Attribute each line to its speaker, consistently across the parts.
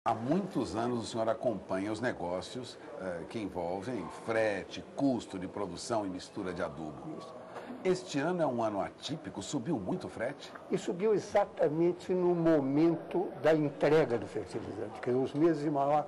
Speaker 1: Há muitos anos o senhor acompanha os negócios que envolvem frete, custo de produção e mistura de adubo.
Speaker 2: Isso.
Speaker 1: Este ano é um ano atípico, subiu muito o frete?
Speaker 2: E subiu exatamente no momento da entrega do fertilizante, que os meses de maior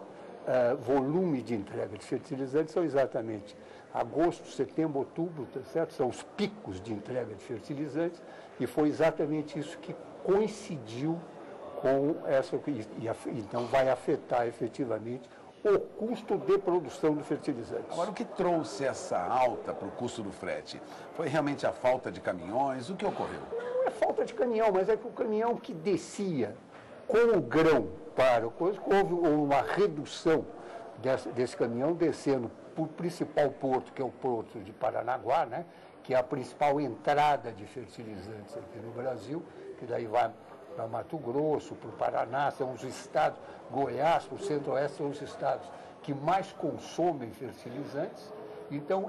Speaker 2: volume de entrega de fertilizantes são exatamente agosto, setembro, outubro, tá certo? São os picos de entrega de fertilizantes, e foi exatamente isso que coincidiu com essa, então vai afetar efetivamente o custo de produção do fertilizante.
Speaker 1: Agora, o que trouxe essa alta para o custo do frete? Foi realmente a falta de caminhões? O que ocorreu?
Speaker 2: Não é falta de caminhão, mas é que o caminhão que descia com o grão para o coisa, houve uma redução desse caminhão descendo para o principal porto, que é o porto de Paranaguá, né, que é a principal entrada de fertilizantes aqui no Brasil, que daí vai para Mato Grosso, para o Paraná, são os estados, Goiás, para o Centro-Oeste, são os estados que mais consomem fertilizantes. Então,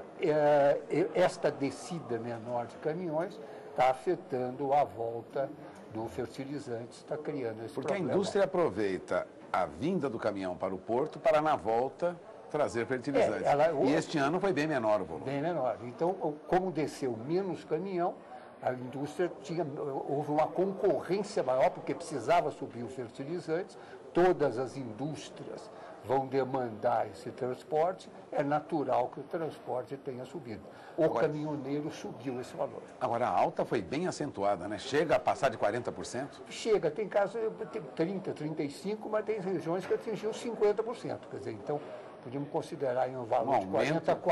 Speaker 2: esta descida menor de caminhões está afetando a volta do fertilizante, está criando esse problema.
Speaker 1: Porque a indústria aproveita a vinda do caminhão para o porto para, na volta, trazer fertilizantes. E este ano foi bem menor o volume.
Speaker 2: Bem menor. Então, como desceu menos caminhão, a indústria houve uma concorrência maior, porque precisava subir os fertilizantes, todas as indústrias vão demandar esse transporte, é natural que o transporte tenha subido. O caminhoneiro subiu esse valor.
Speaker 1: Agora, a alta foi bem acentuada, né? Chega a passar de 40%?
Speaker 2: Chega, tem casos de 30%, 35%, mas tem regiões que atingiu 50%. Quer dizer, então, podemos considerar aí um valor de 40% a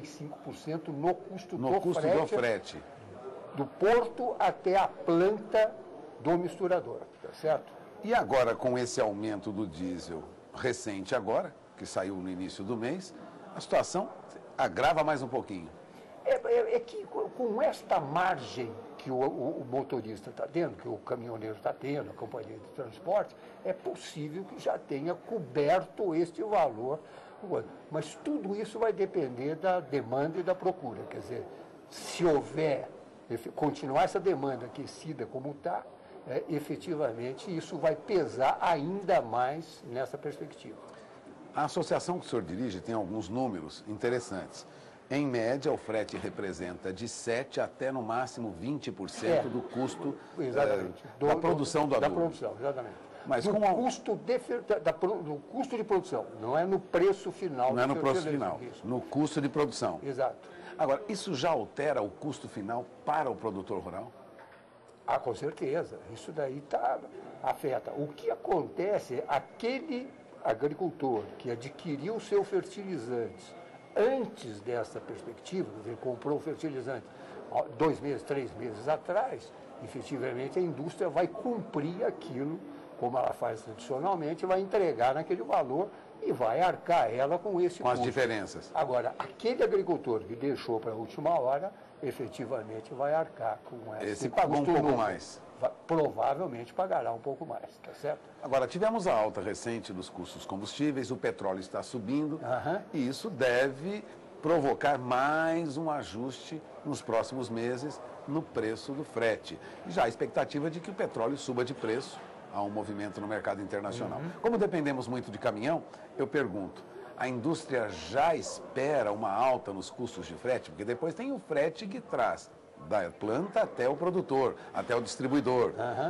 Speaker 2: 45% no custo do frete. Do porto até a planta do misturador, tá certo?
Speaker 1: E agora, com esse aumento do diesel recente agora, que saiu no início do mês, a situação agrava mais um pouquinho.
Speaker 2: É que com esta margem que o motorista está tendo, que o caminhoneiro está tendo, a companhia de transporte, é possível que já tenha coberto este valor. Mas tudo isso vai depender da demanda e da procura. Quer dizer, se houver continuar essa demanda aquecida como está, efetivamente isso vai pesar ainda mais nessa perspectiva.
Speaker 1: A associação que o senhor dirige tem alguns números interessantes. Em média, o frete representa de 7% até no máximo 20% do custo da produção do adubo.
Speaker 2: Da produção, exatamente.
Speaker 1: Mas
Speaker 2: do custo de produção, não é no preço final.
Speaker 1: Não é no preço final, no custo de produção.
Speaker 2: Exato.
Speaker 1: Agora, isso já altera o custo final para o produtor rural?
Speaker 2: Ah, com certeza. Isso daí afeta. O que acontece é aquele agricultor que adquiriu o seu fertilizante antes dessa perspectiva, quer dizer, comprou o fertilizante 2 meses, 3 meses atrás, efetivamente a indústria vai cumprir aquilo, como ela faz tradicionalmente, vai entregar naquele valor e vai arcar ela com esse custo.
Speaker 1: Com as diferenças.
Speaker 2: Agora, aquele agricultor que deixou para a última hora, efetivamente vai arcar com
Speaker 1: esse pagou um pouco mais.
Speaker 2: Provavelmente pagará um pouco mais, tá certo?
Speaker 1: Agora, tivemos a alta recente dos custos dos combustíveis, o petróleo está subindo, e isso deve provocar mais um ajuste nos próximos meses no preço do frete. E já a expectativa de que o petróleo suba de preço. Há um movimento no mercado internacional. Como dependemos muito de caminhão, eu pergunto, a indústria já espera uma alta nos custos de frete? Porque depois tem o frete que traz da planta até o produtor, até o distribuidor.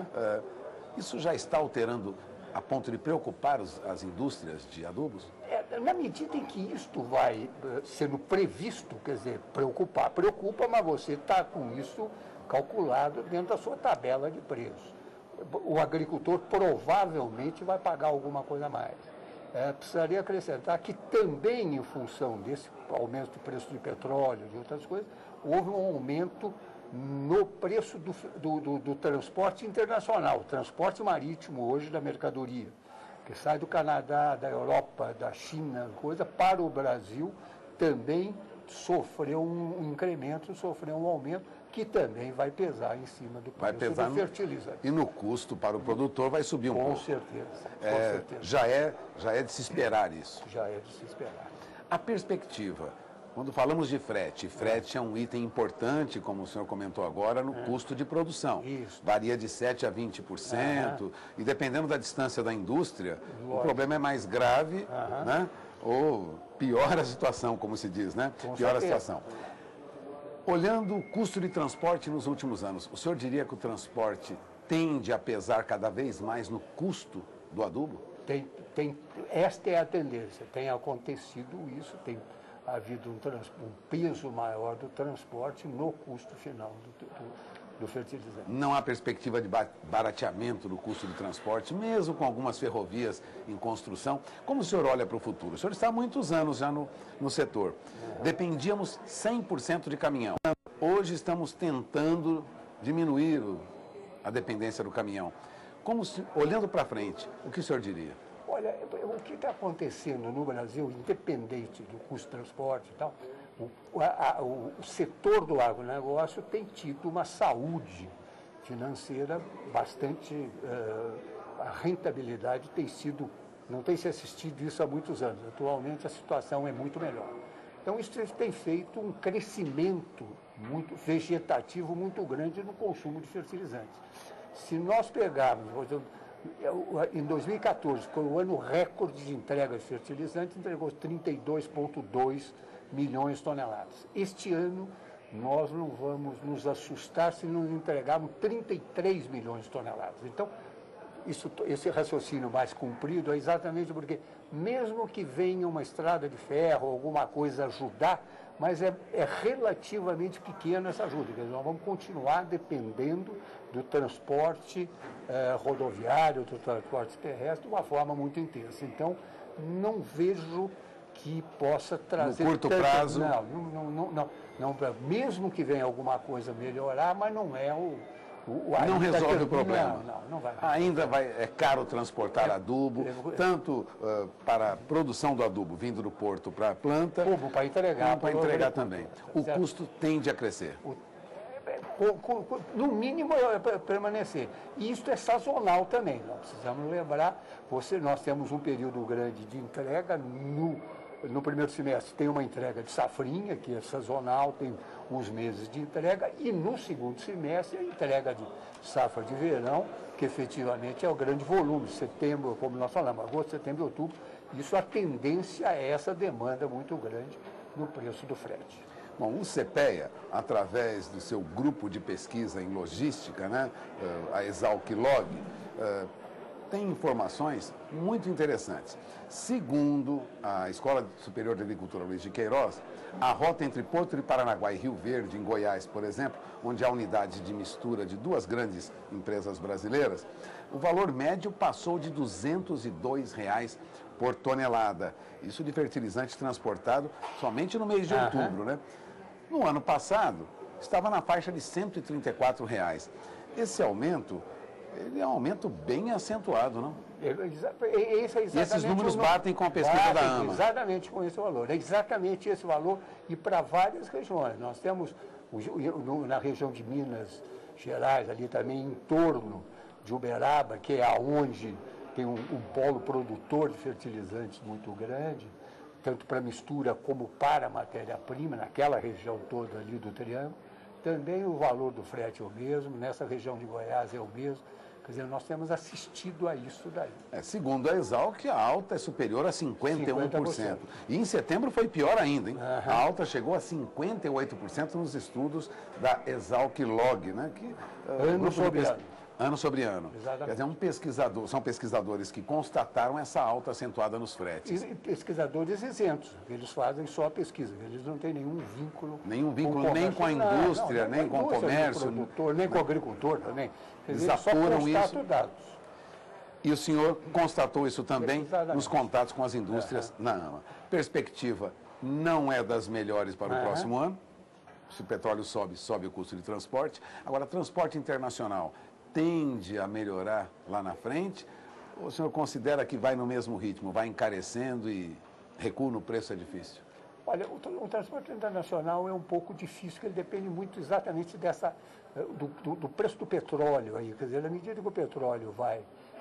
Speaker 1: Isso já está alterando a ponto de preocupar as indústrias de adubos?
Speaker 2: Na medida em que isto vai sendo previsto, quer dizer, preocupa, mas você está com isso calculado dentro da sua tabela de preços. O agricultor provavelmente vai pagar alguma coisa a mais. Precisaria acrescentar que também, em função desse aumento do preço do petróleo e de outras coisas, houve um aumento no preço do transporte internacional, o transporte marítimo hoje da mercadoria, que sai do Canadá, da Europa, da China, coisa, para o Brasil, também sofreu um incremento, sofreu um aumento, que também vai pesar em cima do preço do fertilizante.
Speaker 1: E no custo para o produtor vai subir um pouco.
Speaker 2: Com certeza.
Speaker 1: Já é de se esperar isso.
Speaker 2: Já é de se esperar.
Speaker 1: A perspectiva Quando falamos de frete, frete é um item importante, como o senhor comentou agora, no custo de produção.
Speaker 2: Isso.
Speaker 1: Varia de 7% a 20%, e dependendo da distância da indústria, o problema é mais grave, né? Ou piora a situação, como se diz, né? Piora a situação. Olhando o custo de transporte nos últimos anos, o senhor diria que o transporte tende a pesar cada vez mais no custo do adubo?
Speaker 2: Esta é a tendência, tem acontecido isso, tem havido um peso maior do transporte no custo final do fertilizante.
Speaker 1: Não há perspectiva de barateamento do custo do transporte, mesmo com algumas ferrovias em construção. Como o senhor olha para o futuro? O senhor está há muitos anos já no setor. Dependíamos 100% de caminhão. Hoje estamos tentando diminuir a dependência do caminhão. Olhando para frente, o que o senhor diria?
Speaker 2: Olha, o que está acontecendo no Brasil, independente do custo de transporte e tal, o setor do agronegócio tem tido uma saúde financeira bastante... a rentabilidade não tem se assistido isso há muitos anos. Atualmente a situação é muito melhor. Então isso tem feito um crescimento muito vegetativo muito grande no consumo de fertilizantes. Se nós pegarmos, por exemplo, em 2014, foi o ano recorde de entrega de fertilizantes, entregou 32,2 milhões de toneladas. Este ano, nós não vamos nos assustar se não entregarmos 33 milhões de toneladas. Então, esse raciocínio mais comprido é exatamente porque, mesmo que venha uma estrada de ferro, alguma coisa ajudar, mas é relativamente pequena essa ajuda. Quer dizer, nós vamos continuar dependendo do transporte rodoviário, do transporte terrestre, de uma forma muito intensa. Então, não vejo que possa trazer...
Speaker 1: No curto prazo?
Speaker 2: Não, mesmo que venha alguma coisa melhorar, mas não é
Speaker 1: não resolve o problema.
Speaker 2: Não vai.
Speaker 1: Ainda é caro transportar adubo, tanto para a produção do adubo vindo do porto para a planta,
Speaker 2: como para entregar.
Speaker 1: Para entregar também. O custo tende a crescer.
Speaker 2: No mínimo, permanecer. E isso é sazonal também. Nós precisamos lembrar, nós temos um período grande de entrega no primeiro semestre tem uma entrega de safrinha, que é sazonal, tem uns meses de entrega, e no segundo semestre a entrega de safra de verão, que efetivamente é o grande volume, setembro, como nós falamos, agosto, setembro e outubro, isso a tendência é essa demanda muito grande no preço do frete.
Speaker 1: Bom, o CPEA, através do seu grupo de pesquisa em logística, né, a Exalc-Log, tem informações muito interessantes. Segundo a Escola Superior de Agricultura Luiz de Queiroz, a rota entre Porto de Paranaguá e Rio Verde, em Goiás, por exemplo, onde há unidade de mistura de duas grandes empresas brasileiras, o valor médio passou de R$ 202 por tonelada. Isso de fertilizante transportado somente no mês de outubro, né? No ano passado, estava na faixa de R$ 134. Esse aumento, ele é um aumento bem acentuado, não?
Speaker 2: E esses
Speaker 1: números batem com a pesquisa da AMA.
Speaker 2: Exatamente com esse valor. É exatamente esse valor e para várias regiões. Nós temos, na região de Minas Gerais, ali também em torno de Uberaba, que é onde tem um polo produtor de fertilizantes muito grande, tanto para mistura como para matéria-prima, naquela região toda ali do Triângulo. Também o valor do frete é o mesmo, nessa região de Goiás é o mesmo. Quer dizer, nós temos assistido a isso daí.
Speaker 1: Segundo a Exalc, a alta é superior a 51%. E em setembro foi pior ainda, hein? A alta chegou a 58% nos estudos da Exalc-Log, né? Ano sobre ano.
Speaker 2: Exatamente.
Speaker 1: Quer dizer, são pesquisadores que constataram essa alta acentuada nos fretes.
Speaker 2: E pesquisadores isentos, eles fazem só a pesquisa, eles não têm nenhum vínculo.
Speaker 1: Nem com a indústria, nem com o comércio.
Speaker 2: Nem com o produtor, nem com o agricultor também.
Speaker 1: Eles apuram isso.
Speaker 2: Dados.
Speaker 1: E o senhor constatou isso também nos contatos com as indústrias na AMA. Perspectiva não é das melhores para o próximo ano. Se o petróleo sobe o custo de transporte. Agora, transporte internacional tende a melhorar lá na frente? Ou o senhor considera que vai no mesmo ritmo, vai encarecendo e recuo no preço é difícil?
Speaker 2: Olha, o transporte internacional é um pouco difícil, porque ele depende muito exatamente do preço do petróleo aí. Quer dizer, à medida que o petróleo vai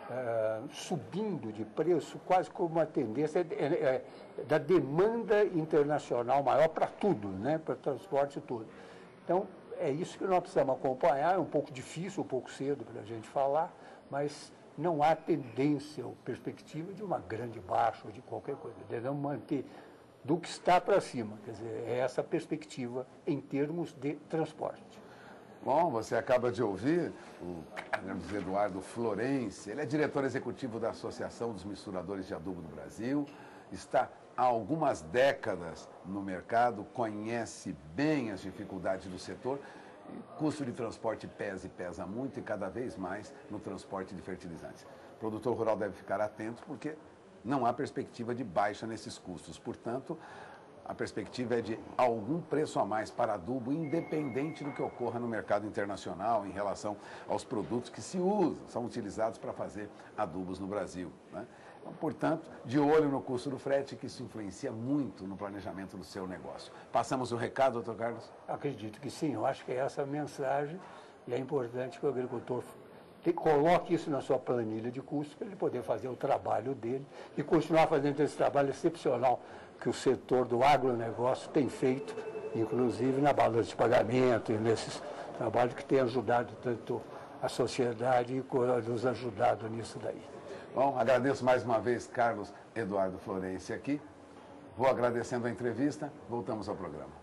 Speaker 2: subindo de preço quase como uma tendência da demanda internacional maior para tudo, né? Para transporte e tudo. Então, é isso que nós precisamos acompanhar, é um pouco difícil, um pouco cedo para a gente falar, mas não há tendência ou perspectiva de uma grande baixa ou de qualquer coisa. Devemos manter do que está para cima, quer dizer, é essa perspectiva em termos de transporte.
Speaker 1: Bom, você acaba de ouvir o Carlos Eduardo Florence, ele é diretor executivo da Associação dos Misturadores de Adubo do Brasil, está há algumas décadas no mercado, conhece bem as dificuldades do setor, e custo de transporte pesa e pesa muito e cada vez mais no transporte de fertilizantes. O produtor rural deve ficar atento porque não há perspectiva de baixa nesses custos, portanto, a perspectiva é de algum preço a mais para adubo, independente do que ocorra no mercado internacional em relação aos produtos que se usam, são utilizados para fazer adubos no Brasil, né? Então, portanto, de olho no custo do frete, que isso influencia muito no planejamento do seu negócio. Passamos o recado, doutor Carlos?
Speaker 2: Acredito que sim, eu acho que é essa a mensagem e é importante que o agricultor coloque isso na sua planilha de custos para ele poder fazer o trabalho dele e continuar fazendo esse trabalho excepcional que o setor do agronegócio tem feito, inclusive na balança de pagamento e nesses trabalhos que tem ajudado tanto a sociedade e nos ajudado nisso daí.
Speaker 1: Bom, agradeço mais uma vez Carlos Eduardo Florence aqui. Vou agradecendo a entrevista, voltamos ao programa.